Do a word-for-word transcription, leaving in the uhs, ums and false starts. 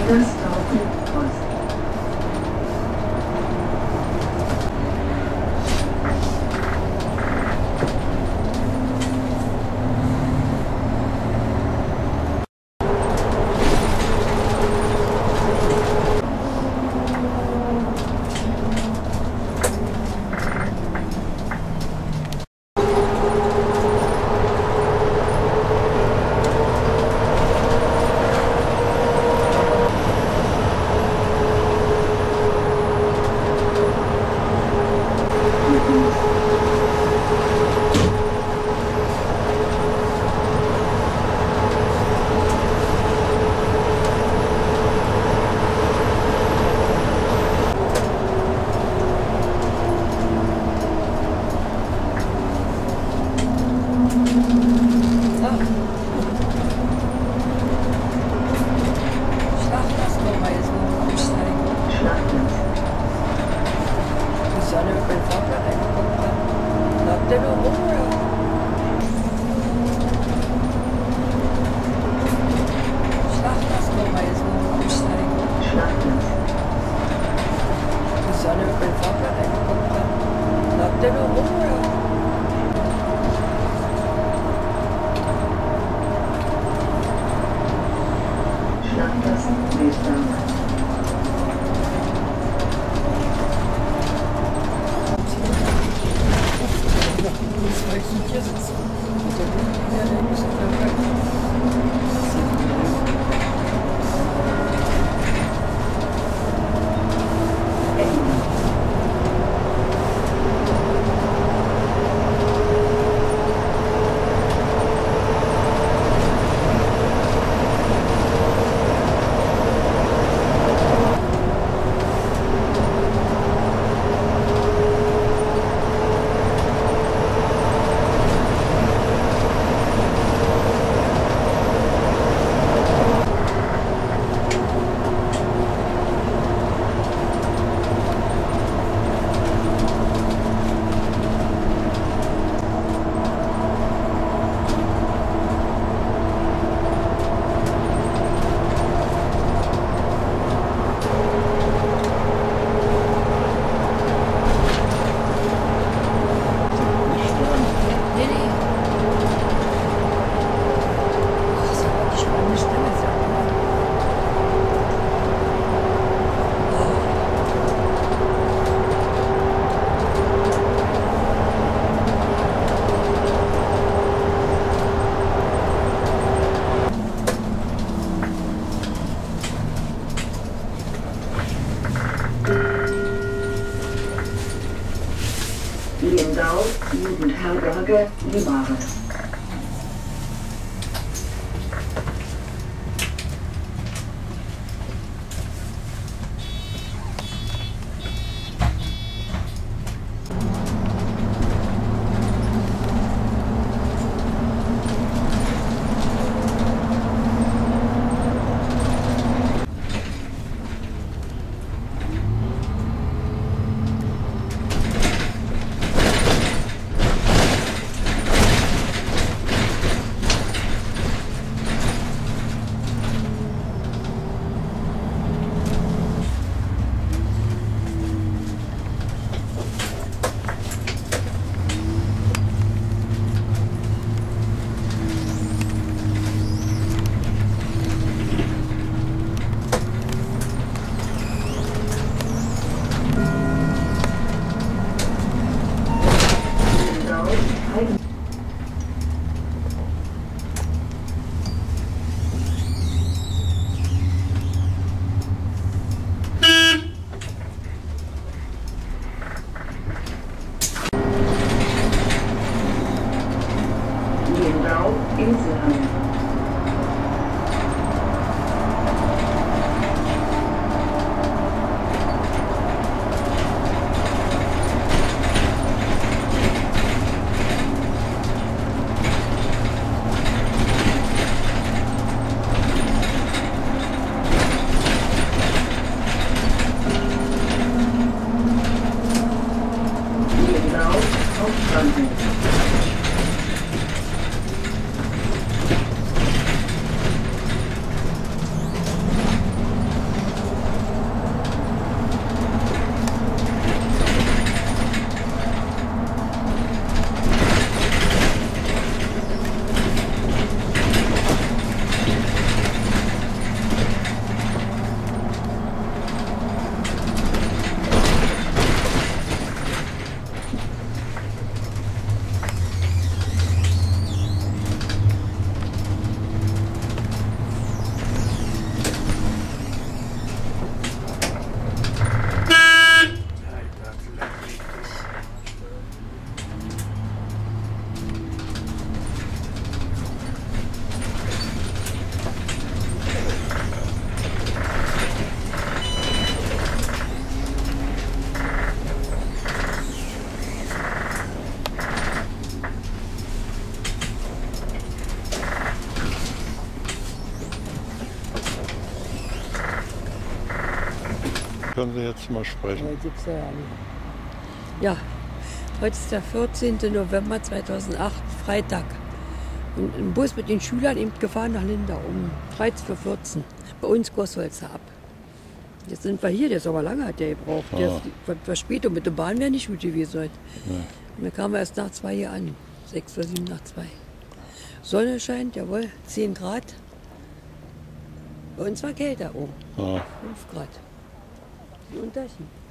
Wilhelmshaven Ost. Lindau, Jugendherberge, Limare. können Sie jetzt mal sprechen. Heute gibt's ja ja nicht. Ja, heute ist der vierzehnte November zweitausendacht, Freitag. Und ein Bus mit den Schülern eben gefahren nach Lindau um dreizehn Uhr vierzehn. Bei uns Gossholzer ab. Jetzt sind wir hier, der ist aber lange, hat der gebraucht. Ah. Der ist, die Verspätung mit der Bahn wäre nicht gut gewesen heute. Ja. Und dann kamen wir erst nach zwei hier an. Sechs oder sieben nach zwei. Sonne scheint, jawohl, zehn Grad. Bei uns war kälter oben. Ja. fünf Grad. Die Unterschied.